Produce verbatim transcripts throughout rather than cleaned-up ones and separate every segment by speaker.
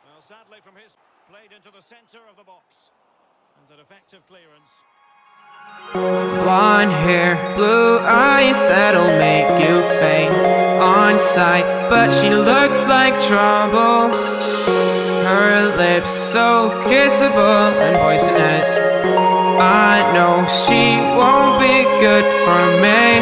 Speaker 1: Well, sadly from his played into the centre of the box. And an effective clearance.
Speaker 2: Blonde hair, blue eyes, that'll make you faint on sight. But she looks like trouble. Her lips so kissable and poisonous. I know she won't be good for me.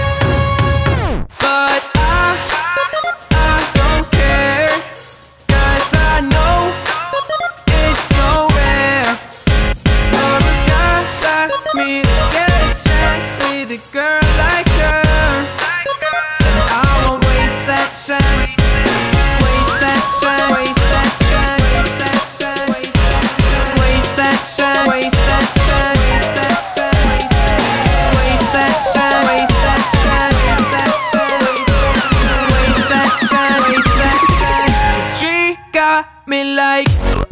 Speaker 2: But I, I don't care, 'cause I know it's so rare for a guy like me to get a chance with a girl like her. And I won't waste that chance. Waste that chance. Waste that chance. Waste that chance. Waste that chance. Waste that chance. Waste that chance. Waste that chance. Waste that chance. Waste that chance. 'Cause she got me like.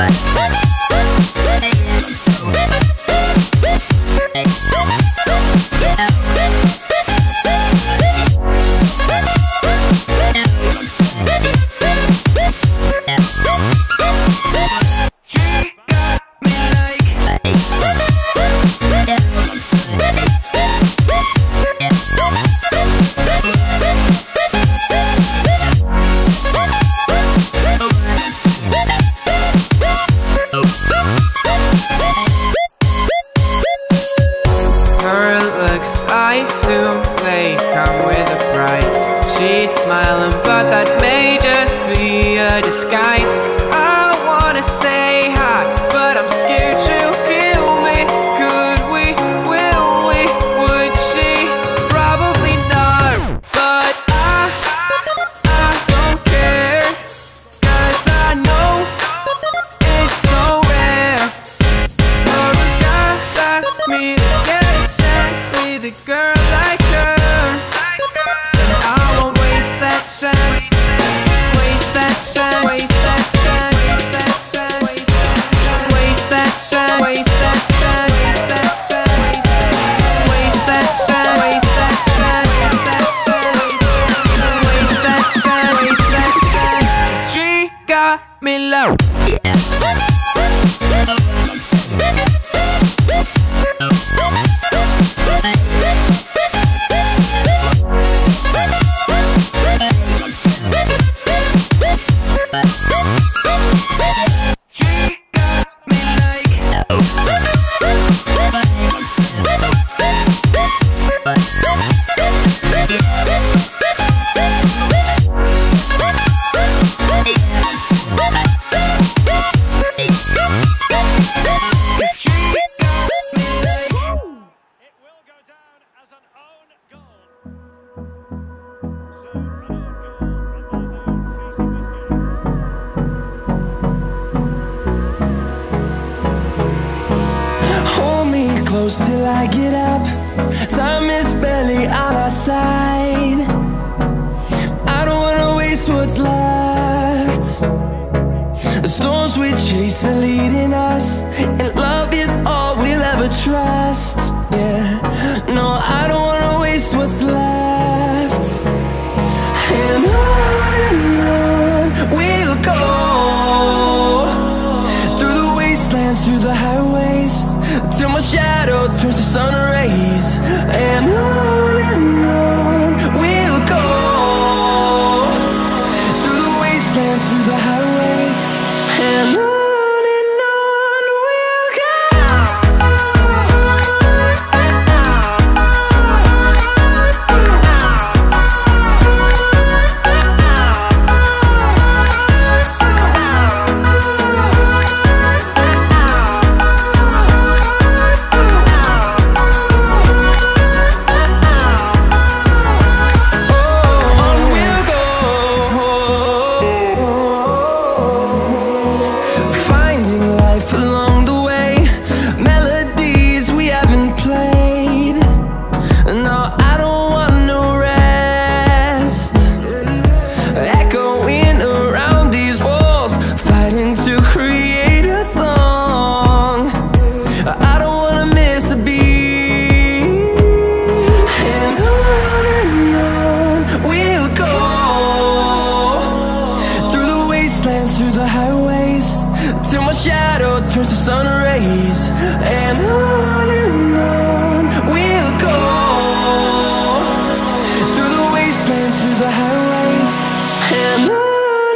Speaker 2: I assume they come with a price. She's smiling, but that may just be a disguise. I wanna say hi, but I'm scared she'll kill me. Could we, will we, would she? Probably not. But I, I don't care, 'cause I know it's so rare for a guy like me to get a chance with a girl like her. And I won't waste that chance. Waste that chance. Waste that chance. Waste that chance. Waste that chance. Waste that chance. Waste that chance. Waste that chance. Waste that chance. Waste that chance. 'Cause she got me low. Close till I get up. Time is barely on our side. I don't wanna waste what's left. The storms we chase are leading us, and love is all we'll ever trust. Yeah, no, I don't wanna waste what's left. And on and on we'll go, through the wastelands, through the highways, till my shadow turns to sun rays. And on and on we'll go, through the wastelands, through the highways. And on. Through the highways. till my shadow turns to sun rays. And on and on we'll go, through the wastelands, through the highways, and on.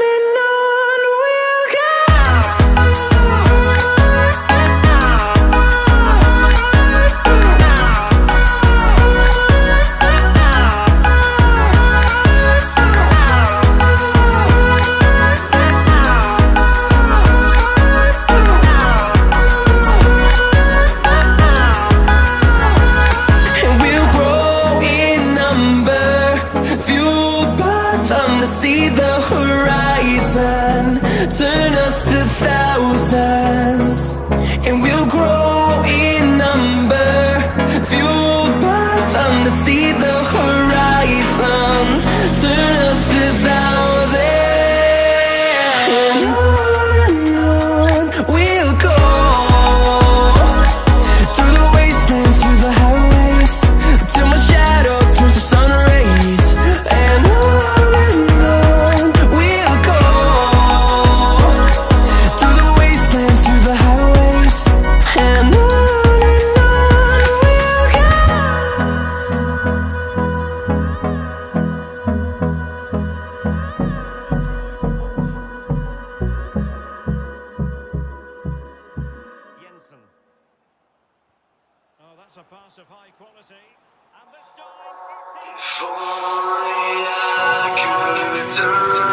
Speaker 2: See the horizon turn us to thousands, and we'll grow in number, fueled by them to see the horizon turn us to thousands. And on and on we'll go, through the wastelands, through the highways, till my shadow turns to sun rays. And on
Speaker 1: Oh, that's a pass of high quality. And this time it's in.
Speaker 2: If only I could turn